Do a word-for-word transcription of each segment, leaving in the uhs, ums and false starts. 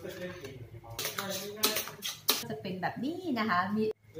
จะเป็นแบบนี้นะคะมี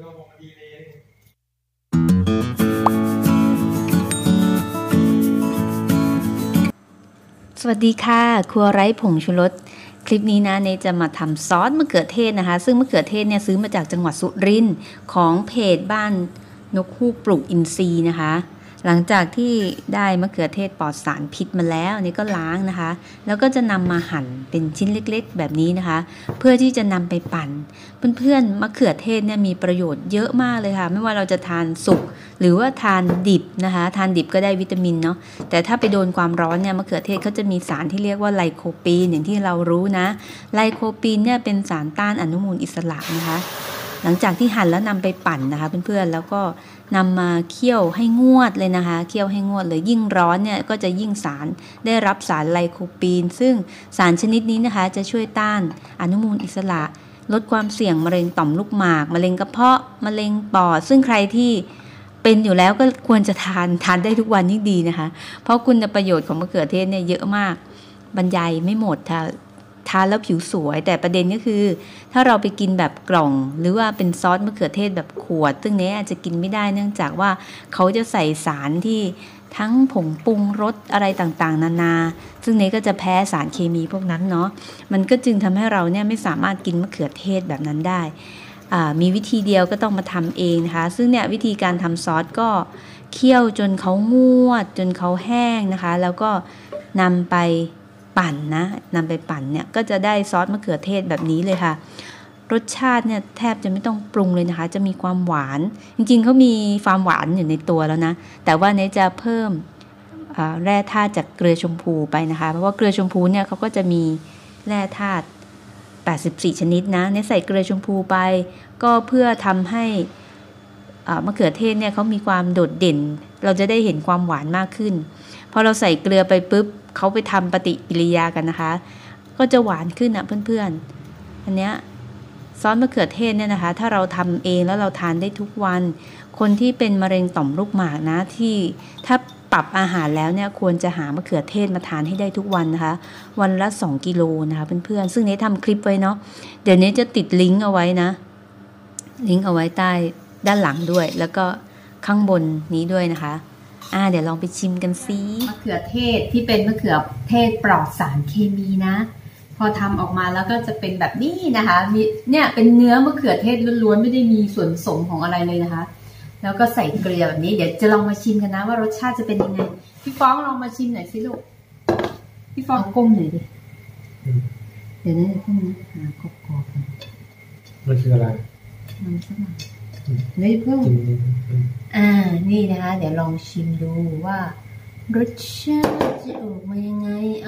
สวัสดีค่ะครัวไร้ผงชูรสคลิปนี้นะเนจะมาทำซอสมะเขือเทศนะคะซึ่งมะเขือเทศเนี่ยซื้อมาจากจังหวัดสุรินทร์ของเพจบ้านนกฮูกปลูกอินทรีย์นะคะหลังจากที่ได้มะเขือเทศปลอดสารพิษมาแล้วนี่ก็ล้างนะคะแล้วก็จะนำมาหั่นเป็นชิ้นเล็กๆแบบนี้นะคะเพื่อที่จะนำไปปั่นเพื่อนๆมะเขือเทศเนี่ยมีประโยชน์เยอะมากเลยค่ะไม่ว่าเราจะทานสุกหรือว่าทานดิบนะคะทานดิบก็ได้วิตามินเนาะแต่ถ้าไปโดนความร้อนเนี่ยมะเขือเทศเขาจะมีสารที่เรียกว่าไลโคปีนอย่างที่เรารู้นะไลโคปีนเนี่ยเป็นสารต้านอนุมูลอิสระนะคะหลังจากที่หั่นแล้วนำไปปั่นนะคะเพื่อนๆแล้วก็นำมาเคี่ยวให้งวดเลยนะคะเคี่ยวให้งวดเลยยิ่งร้อนเนี่ยก็จะยิ่งสารได้รับสารไลโคปีนซึ่งสารชนิดนี้นะคะจะช่วยต้านอนุมูลอิสระลดความเสี่ยงมะเร็งต่อมลูกหมากมะเร็งกระเพาะมะเร็งปอดซึ่งใครที่เป็นอยู่แล้วก็ควรจะทานทานได้ทุกวันยิ่งดีนะคะเพราะคุณประโยชน์ของมะเขือเทศเนี่ยเยอะมากบรรยายไม่หมดค่ะทานแล้วผิวสวยแต่ประเด็นก็คือถ้าเราไปกินแบบกล่องหรือว่าเป็นซอสมะเขือเทศแบบขวดซึ่งเนี้ยอาจจะกินไม่ได้เนื่องจากว่าเขาจะใส่สารที่ทั้งผงปรุงรสอะไรต่างๆนานาซึ่งเนี้ยก็จะแพ้สารเคมีพวกนั้นเนาะมันก็จึงทำให้เราเนี่ยไม่สามารถกินมะเขือเทศแบบนั้นได้มีวิธีเดียวก็ต้องมาทำเองนะคะซึ่งเนี่ยวิธีการทำซอสก็เคี่ยวจนเขางวดจนเขาแห้งนะคะแล้วก็นำไปปั่นนะนำไปปั่นเนี่ยก็จะได้ซอสมะเขือเทศแบบนี้เลยค่ะรสชาติเนี่ยแทบจะไม่ต้องปรุงเลยนะคะจะมีความหวานจริงๆเขามีความหวานอยู่ในตัวแล้วนะแต่ว่าเนจะเพิ่มแร่ธาตุจากเกลือชมพูไปนะคะเพราะว่าเกลือชมพูเนี่ยเขาก็จะมีแร่ธาตุแปดสิบสี่ชนิดนะเนใส่เกลือชมพูไปก็เพื่อทำให้มะเขือเทศเนี่ยเขามีความโดดเด่นเราจะได้เห็นความหวานมากขึ้นพอเราใส่เกลือไปปุ๊บเขาไปทำปฏิกิริยากันนะคะก็จะหวานขึ้นอ่ะเพื่อนๆอันเนี้ยซอสมะเขือเทศเนี่ยนะคะถ้าเราทำเองแล้วเราทานได้ทุกวันคนที่เป็นมะเร็งต่อมลูกหมากนะที่ถ้าปรับอาหารแล้วเนี่ยควรจะหามะเขือเทศมาทานให้ได้ทุกวันนะคะวันละสองกิโลนะคะเพื่อนๆซึ่งนี้ทำคลิปไว้เนาะเดี๋ยวนี้จะติดลิงก์เอาไว้นะลิงก์เอาไว้ใต้ด้านหลังด้วยแล้วก็ข้างบนนี้ด้วยนะคะอ่าเดี๋ยวลองไปชิมกันซิมะเขือเทศที่เป็นมะเขือเทศปลอดสารเคมีนะพอทำออกมาแล้วก็จะเป็นแบบนี้นะคะมีเนี่ยเป็นเนื้อมะเขือเทศล้วนๆไม่ได้มีส่วนผสมของอะไรเลยนะคะแล้วก็ใส่เกลือแบบนี้เดี๋ยวจะลองมาชิมกันนะว่ารสชาติจะเป็นยังไงพี่ฟ้องลองมาชิมหน่อยสิลูกพี่ฟ้องก้มหน่อยดิเดี๋ยวนะเดี๋ยวพวกนี้หากรอบๆกันมันคืออะไรมันสักหน่อยนี่เพิ่งอ่านี่นะคะเดี๋ยวลองชิมดูว่ารสชาติจะออกมายังไงเอา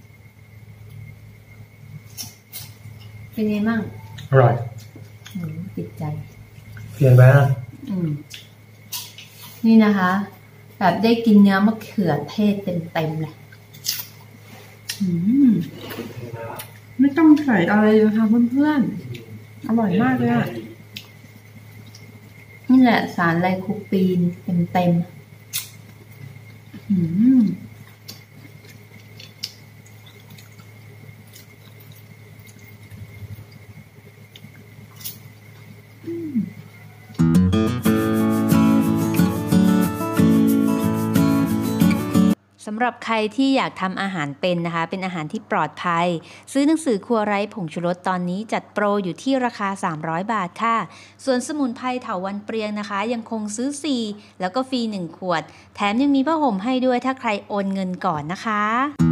เป็นไงบ้างอร่อยติดใจเปลี่ยนไปนะอืมนี่นะคะแบบได้กินเนื้อมะเขือเทศเต็มๆเลยอืมไม่ต้องใส่อะไรเลยค่ะเพื่อนๆอร่อยมากเลยอ่ะนี่แหละสารไลโคปีนเต็มๆอืมสำหรับใครที่อยากทำอาหารเป็นนะคะเป็นอาหารที่ปลอดภัยซื้อหนังสือครัวไร้ผงชูรสตอนนี้จัดโปรอยู่ที่ราคาสามร้อยบาทค่ะส่วนสมุนไพรเถาวัลย์เปรียงนะคะยังคงซื้อฟรีแล้วก็ฟรีหนึ่งขวดแถมยังมีผ้าห่มให้ด้วยถ้าใครโอนเงินก่อนนะคะ